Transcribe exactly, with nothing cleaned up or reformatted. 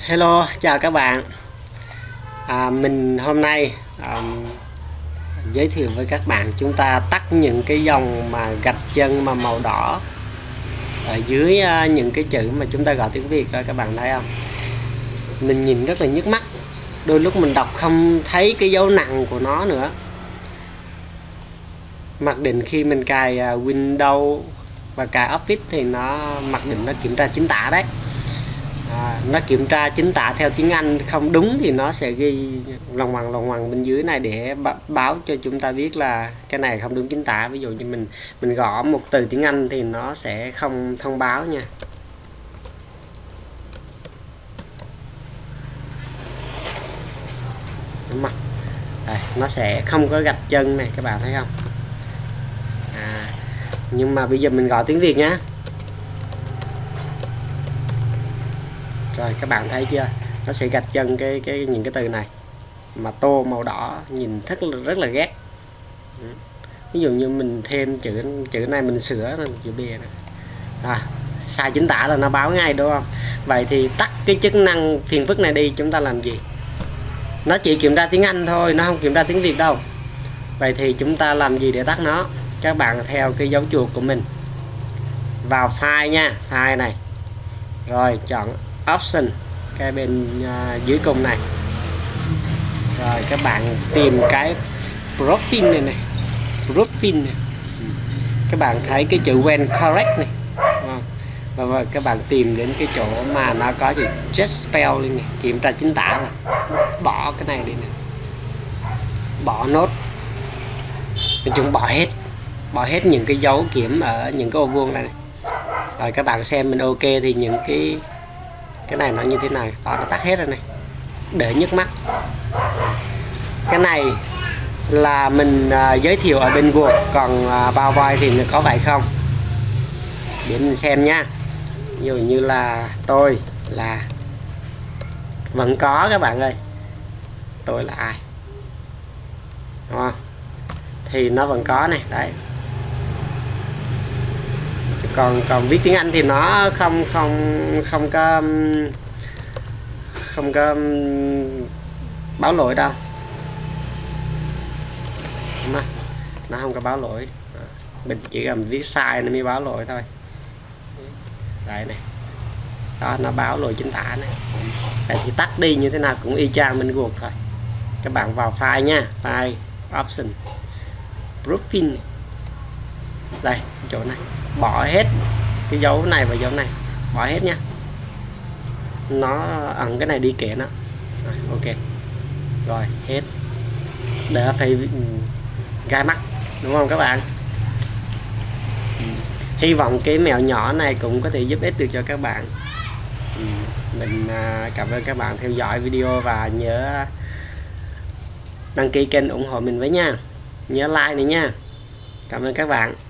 Hello, chào các bạn. à, Mình hôm nay à, giới thiệu với các bạn chúng ta tắt những cái dòng mà gạch chân mà màu đỏ ở dưới à, những cái chữ mà chúng ta gọi tiếng Việt đó, các bạn thấy không? Mình nhìn rất là nhức mắt, đôi lúc mình đọc không thấy cái dấu nặng của nó nữa. Mặc định khi mình cài à, Windows và cài Office thì nó mặc định nó kiểm tra chính tả đấy. À, nó kiểm tra chính tả theo tiếng Anh không đúng thì nó sẽ ghi lòng hoàng lòng hoàng bên dưới này để báo cho chúng ta biết là cái này không đúng chính tả. Ví dụ như mình mình gõ một từ tiếng Anh thì nó sẽ không thông báo nha. Đúng không? Đây, nó sẽ không có gạch chân này, các bạn thấy không? À, nhưng mà bây giờ mình gõ tiếng Việt nhá. Rồi các bạn thấy chưa? Nó sẽ gạch chân cái cái những cái từ này mà tô màu đỏ, nhìn rất là rất là ghét. Ví dụ như mình thêm chữ chữ này mình sửa chữ B này. À, sai chính tả là nó báo ngay, đúng không? Vậy thì tắt cái chức năng phiền phức này đi, chúng ta làm gì? Nó chỉ kiểm tra tiếng Anh thôi, nó không kiểm tra tiếng Việt đâu. Vậy thì chúng ta làm gì để tắt nó? Các bạn theo cái dấu chuột của mình vào file nha, file này. Rồi chọn option cái bên uh, dưới cùng này. Rồi các bạn tìm cái profile này này, profile này. Các bạn thấy cái chữ when correct này, và, và các bạn tìm đến cái chỗ mà nó có chữ just spell này, kiểm tra chính tả là bỏ cái này đi này, bỏ nốt. Mình chúng bỏ hết, bỏ hết những cái dấu kiểm ở những cái ô vuông này, này. Rồi các bạn xem mình ok thì những cái cái này nó như thế này đó, nó tắt hết rồi này, để nhức mắt. Cái này là mình uh, giới thiệu ở bên Word, còn uh, PowerPoint thì có vậy không để mình xem nha. Ví dụ như là tôi là vẫn có, các bạn ơi, tôi là ai, đúng không? Thì nó vẫn có này đấy. Còn còn viết tiếng Anh thì nó không không không có không có báo lỗi đâu, đúng không? Nó không có báo lỗi, mình chỉ cần viết sai nó mới báo lỗi thôi. Đây này, đó, nó báo lỗi chính tả này. Đây thì tắt đi như thế nào cũng y chang mình Word thôi. Các bạn vào file nha, file option profile, đây chỗ này, bỏ hết cái dấu này và dấu này, bỏ hết nha. Nó ẩn cái này đi kệ nó. Rồi, ok rồi, hết, đỡ phải gai mắt, đúng không các bạn? Hy vọng cái mẹo nhỏ này cũng có thể giúp ích được cho các bạn. Mình cảm ơn các bạn theo dõi video và nhớ đăng ký kênh ủng hộ mình với nha, nhớ like này nha. Cảm ơn các bạn.